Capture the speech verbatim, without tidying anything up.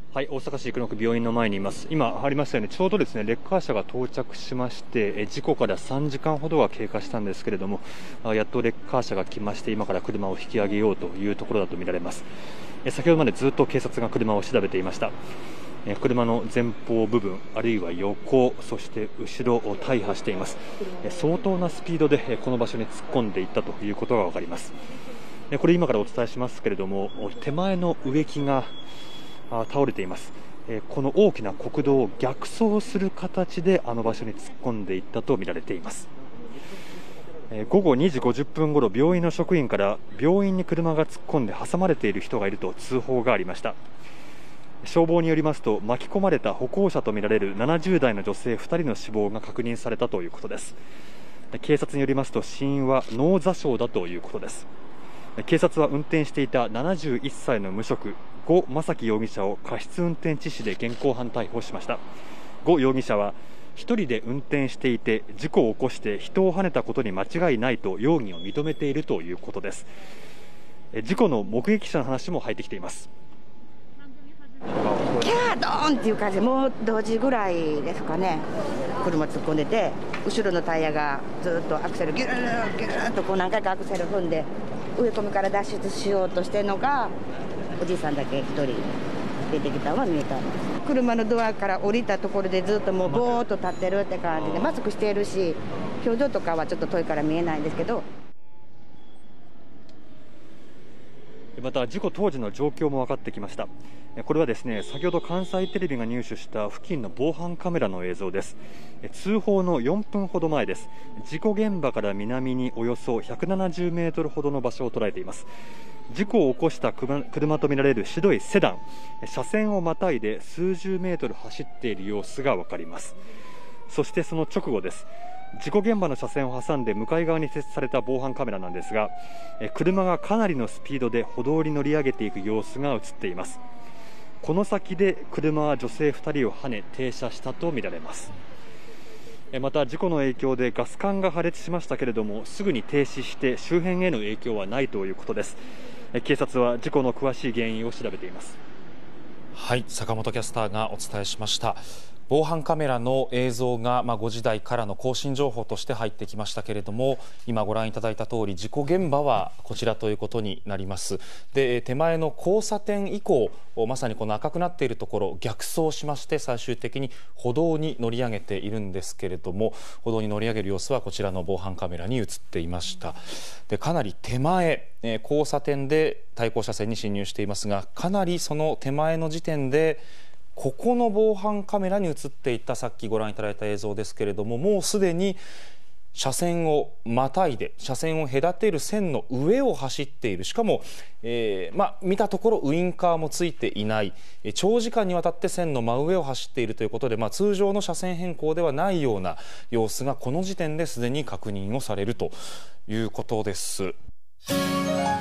はい、大阪市生野区病院の前にいます。今ありましたよね、ちょうどですねレッカー車が到着しまして、事故からさんじかんほどが経過したんですけれども、やっとレッカー車が来まして、今から車を引き上げようというところだとみられます。先ほどまでずっと警察が車を調べていました。車の前方部分、あるいは横、そして後ろを大破しています。相当なスピードでこの場所に突っ込んでいったということが分かります。これ今からお伝えしますけれども、手前の植木が倒れています。この大きな国道を逆走する形であの場所に突っ込んでいったとみられています。ごごにじごじゅっぷんごろ、病院の職員から病院に車が突っ込んで挟まれている人がいると通報がありました。消防によりますと、巻き込まれた歩行者とみられるななじゅうだいの女性ふたりの死亡が確認されたということです。警察によりますと、死因は脳挫傷だということです。警察は運転していたななじゅういっさいの無職、呉正樹容疑者を過失運転致死で現行犯逮捕しました。呉容疑者は一人で運転していて事故を起こして人をはねたことに間違いないと容疑を認めているということです。事故の目撃者の話も入ってきています。 キャードーンっていう感じで、もう同時ぐらいですかね、車突っ込んでて、後ろのタイヤがずっとアクセルギュルギュルとこう何回かアクセル踏んで植え込みから脱出しようとしてるのが、おじいさんだけ一人出てきたのは見えたんです。車のドアから降りたところでずっともうぼーっと立ってるって感じで、マスクしているし表情とかはちょっと遠いから見えないんですけど。 また事故当時の状況も分かってきました。これはですね、先ほど関西テレビが入手した付近の防犯カメラの映像です。通報のよんぷんほど前です。事故現場から南におよそひゃくななじゅうメートルほどの場所を捉えています。事故を起こした車とみられる白いセダン、車線をまたいで数十メートル走っている様子が分かります。そしてその直後です。事故現場の車線を挟んで向かい側に設置された防犯カメラなんですが、車がかなりのスピードで歩道に乗り上げていく様子が映っています。この先で車は女性ふたりをはね停車したとみられます。また事故の影響でガス管が破裂しましたけれども、すぐに停止して周辺への影響はないということです。警察は事故の詳しい原因を調べています。 はい、坂本キャスターがお伝えしました。防犯カメラの映像が、まあ、ごじ台からの更新情報として入ってきましたけれども、今ご覧いただいた通り事故現場はこちらということになります。で、手前の交差点以降、まさにこの赤くなっているところ逆走しまして最終的に歩道に乗り上げているんですけれども、歩道に乗り上げる様子はこちらの防犯カメラに映っていました。で、かなり手前、交差点で対向車線に進入していますが、かなりその手前の時点でここの防犯カメラに映っていた、さっきご覧いただいた映像ですけれども、もうすでに車線をまたいで車線を隔てる線の上を走っている。しかも、えーまあ、見たところウインカーもついていない、長時間にわたって線の真上を走っているということで、まあ、通常の車線変更ではないような様子がこの時点ですでに確認をされるということです。